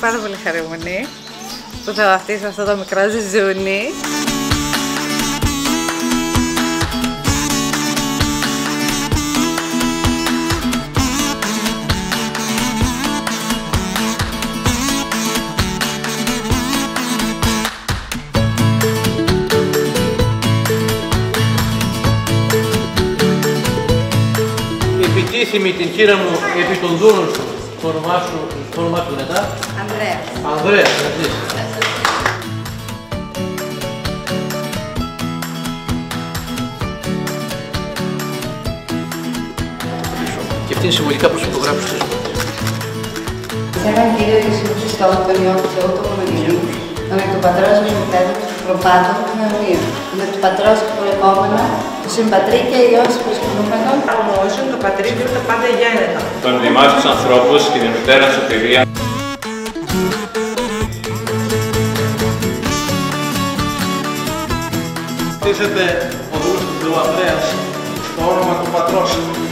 πάρα πολύ χαρούμενη που θα βαφτίσω αυτό το μικρό ζουζούνι. Επιτίθυμη την χείρα μου επί των δούνων σου, το όνομά σου μετά. Ανδρέας. Ανδρέας, έτσι. Και αυτή είναι συμβολικά προς φωτογράφους της. Σε έναν κύριο Ιησού Χριστό, τον Υιό του Θεού του Μονογενή, με του πατρός και μητέρου του προπάτων του αιωνίου, με του πατρός και προεπόμενα, του συμπατρί και Υιός προσκυνούμενων, Ομόζουν το πατρί του τα πάντα γένετα. Τον δημάς τους ανθρώπους και την μητέρα σωτηρία. Χτίσετε ο δούλος του Θεού Ανδρέας στο όνομα του πατρός.